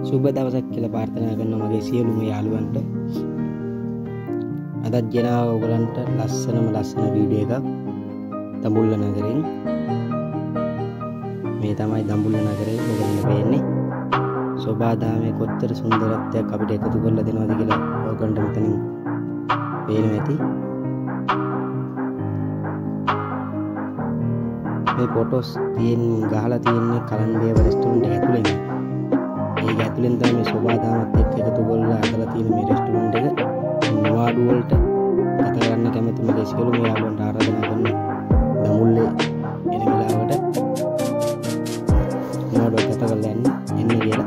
සුබ දවසක් කියලා ප්‍රාර්ථනා කරනවා මගේ සියලුම යාළුවන්ට. අදත් ගෙනාව ඔයගලන්ට ලස්සන වීඩියෝ එකක් දඹුල්ල නගරෙන්. මේ තමයි දඹුල්ල නගරේ ඔයගලන්ට පේන්නේ. සෝබාදාමේ කොච්චර සුන්දරත්වයක් අපිට එකතු කරලා දෙනවද කියලා ඔයගලන්ට මෙතනින් පේනවා ඇති. මේ ෆොටෝස් ගහලා තියෙන්නේ කලන්දේව රෙස්ටුරන්ට් එක ඇතුළේම. ඒක ඇතුළෙන් තමයි මේ සෝබාදාමත් එක්ක එකතු කරලා හදලා තියෙන මේ රෙස්ටුරන්ට් එක. නිවාඩු වලට කතා කරන්න කැමති මගේ සියලුම යාළුවන්ට ආරාධනා කරනවා. දඹුල්ලේ එන වෙලාවට නිවාඩු කතා කරලා එන්න කියලා.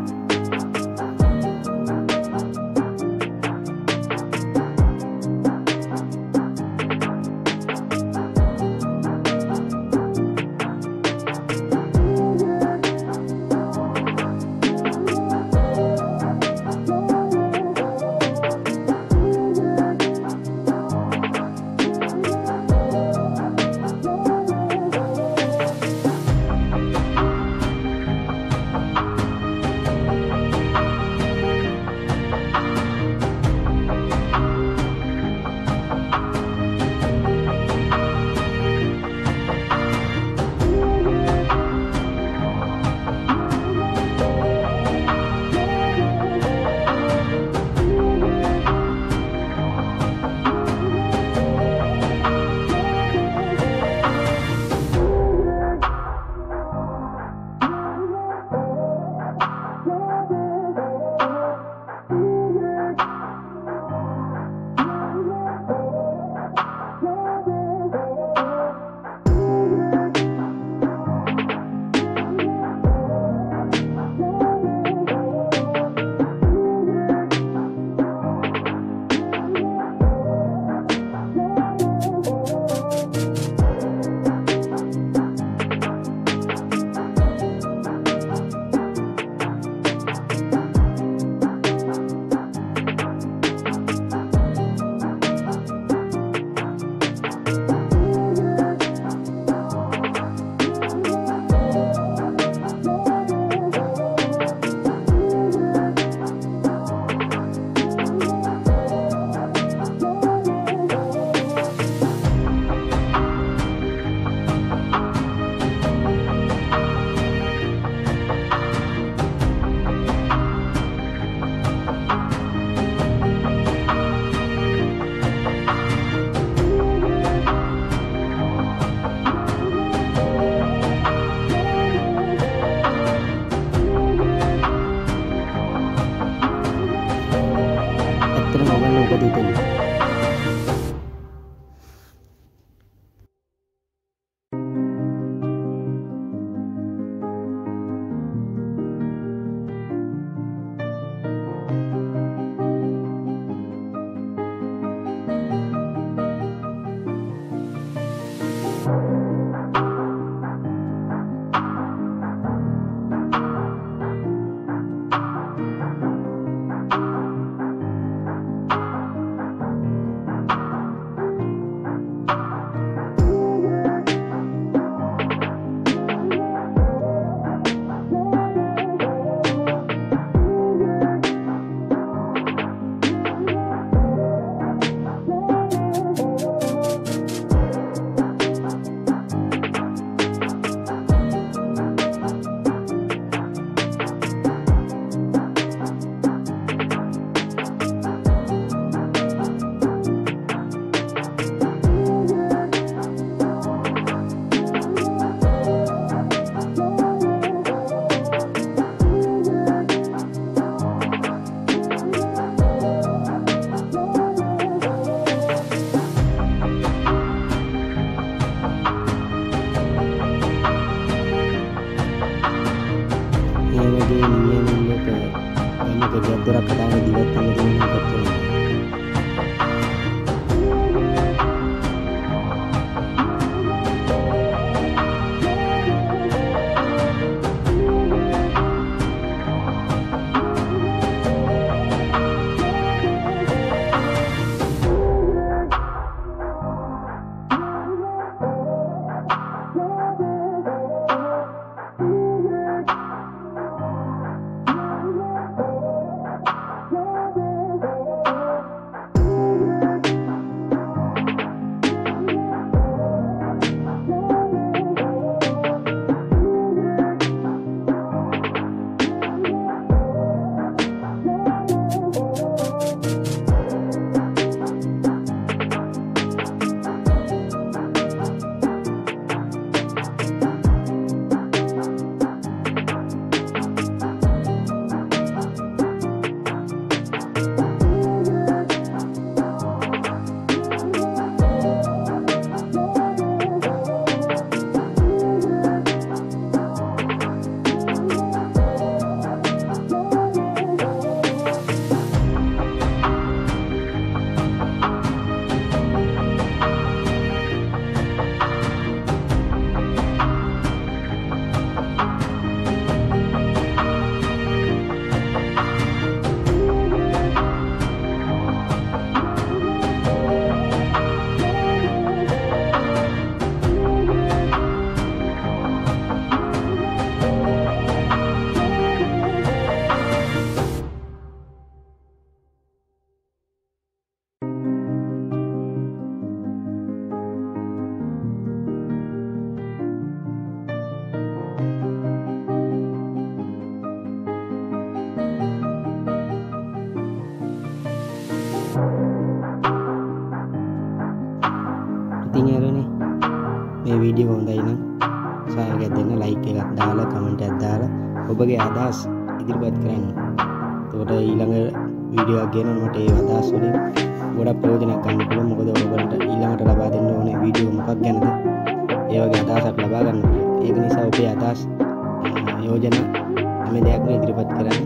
ඔබගේ අදහස් ඉදිරිපත් කරන්න. එතකොට ඊළඟ වීඩියෝ එකක් ගේනකොට මට ඒ අදහස් වලින් ගොඩක් ප්‍රයෝජනයක් ගන්න පුළුවන්. මොකද ඔයගොල්ලන්ට ඊළඟට ලබා දෙන්න ඕනේ වීඩියෝ මොකක් ගැනද ඒ වගේ අදහසක් ලබා ගන්න පුළුවන්. ඒක නිසා ඔබේ අදහස් යෝජනා හැම දෙයක්ම ඉදිරිපත් කරන්න.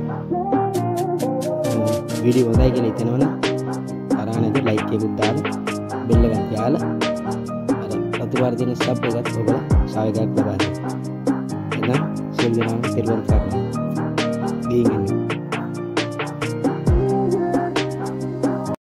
වීඩියෝ හොඳයි කියලා හිතනවනම් තරහ නැති ලයික් එකකුත් දාලා බෙල් එකක් දාලා අර ප්‍රතිවාර දෙන සබ් එකත් ඔබලා සායකයක් ලබා දෙන්න. එහෙනම් සියලු දෙනාම තෙරුවන් සරණයි. ගිහින්